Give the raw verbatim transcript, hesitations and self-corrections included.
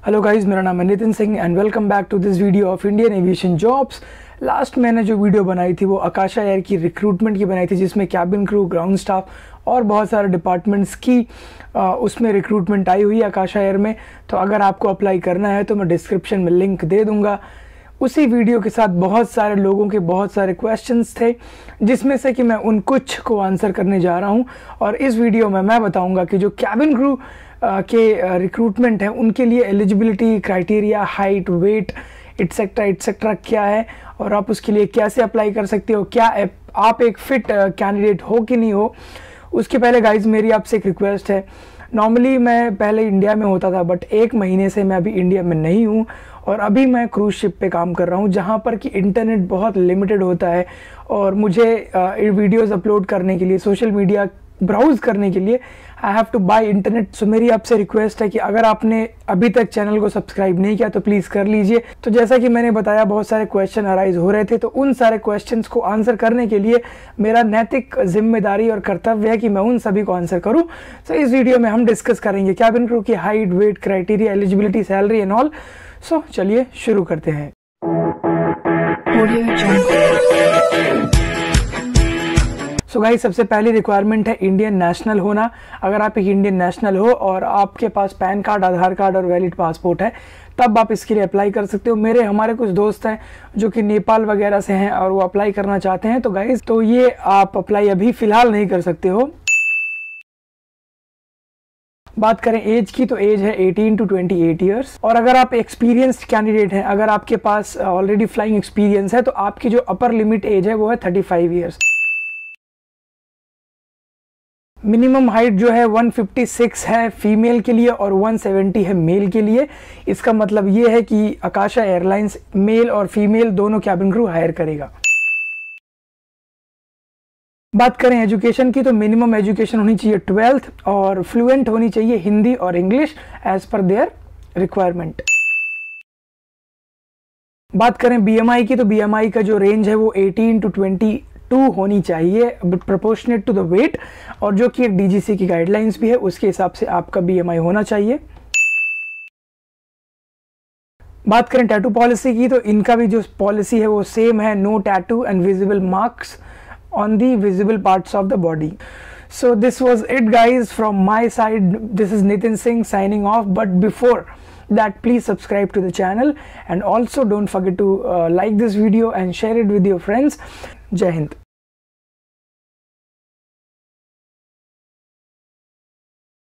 Hello guys, मेरा नाम है Nitin Singh and welcome back to this video of Indian aviation jobs. Last मैंने जो वीडियो बनाई थी वो आकाशा एयर की रिक्रूटमेंट की बनाई थी, जिसमें कैबिन क्रू, ग्राउंड स्टाफ और बहुत सारे डिपार्टमेंट्स की आ, उसमें रिक्रूटमेंट आई हुई है आकाशा एयर में। तो अगर आपको अप्लाई करना है तो मैं डिस्क्रिप्शन में लिंक दे दूंगा। उसी वीडियो के साथ बहुत सारे लोगों के बहुत सारे क्वेश्चंस थे, जिसमें से कि मैं उन कुछ को आंसर करने जा रहा हूं। और इस वीडियो में मैं बताऊंगा कि जो कैबिन क्रू के रिक्रूटमेंट है उनके लिए eligibility criteria, height, weight etcetera etcetera क्या है और आप उसके लिए कैसे अप्लाई कर सकते हो, क्या आप एक फिट कैंडिडेट हो कि नहीं हो। उसके पहले गाइज मेरी आपसे एक रिक्वेस्ट है। नॉर्मली मैं पहले इंडिया में होता था, बट एक महीने से मैं अभी इंडिया में नहीं हूँ और अभी मैं क्रूज शिप पे काम कर रहा हूँ, जहाँ पर कि इंटरनेट बहुत लिमिटेड होता है और मुझे वीडियोस अपलोड करने के लिए, सोशल मीडिया ब्राउज करने के लिए I have to buy internet. So मेरी आपसे रिक्वेस्ट है कि अगर आपने अभी तक चैनल को सब्सक्राइब नहीं किया तो प्लीज़ कर लीजिए। तो जैसा कि मैंने बताया, बहुत सारे क्वेश्चन अराइज हो रहे थे, तो उन सारे क्वेश्चंस को आंसर करने के लिए मेरा नैतिक जिम्मेदारी और कर्तव्य है कि मैं उन सभी को आंसर करूं। तो इस वीडियो में हम डिस्कस करेंगे कैबिन क्रू की height, weight, criteria, eligibility, salary and all. So चलिए शुरू करते हैं। सो गाइस, सबसे पहली रिक्वायरमेंट है इंडियन नेशनल होना। अगर आप एक इंडियन नेशनल हो और आपके पास पैन कार्ड, आधार कार्ड और वैलिड पासपोर्ट है, तब आप इसके लिए अप्लाई कर सकते हो। मेरे हमारे कुछ दोस्त हैं जो कि नेपाल वगैरह से हैं और वो अप्लाई करना चाहते हैं, तो गाइस तो ये आप अप्लाई अभी फिलहाल नहीं कर सकते हो। बात करें एज की, तो एज है अठारह टू अट्ठाईस इयर्स। और अगर आप एक्सपीरियंस्ड कैंडिडेट हैं, अगर आपके पास ऑलरेडी फ्लाइंग एक्सपीरियंस है, तो आपकी जो अपर लिमिट एज है वो है पैंतीस इयर्स। मिनिमम हाइट जो है एक सौ छप्पन है फीमेल के लिए और एक सौ सत्तर है मेल के लिए। इसका मतलब ये है कि आकाशा एयरलाइंस मेल और फीमेल दोनों कैबिन क्रू हायर करेगा। बात करें एजुकेशन की, तो मिनिमम एजुकेशन होनी चाहिए ट्वेल्थ और फ्लुएंट होनी चाहिए हिंदी और English as per their requirement. बात करें बीएमआई की, तो बीएमआई का जो रेंज है वो अठारह टू बाईस टू होनी चाहिए, प्रोपोर्शनेट टू द वेट, और जो कि एक डीजीसी की गाइडलाइंस भी है, उसके हिसाब से आपका बीएमआई होना चाहिए। बात करें टैटू पॉलिसी की, तो इनका भी जो पॉलिसी है वो सेम है, no tattoo and visible marks on the visible parts of the body. So this was it guys from my side. This is Nitin Singh signing off, but before that please subscribe to the channel and also don't forget to uh, like this video and share it with your friends. Jai Hind.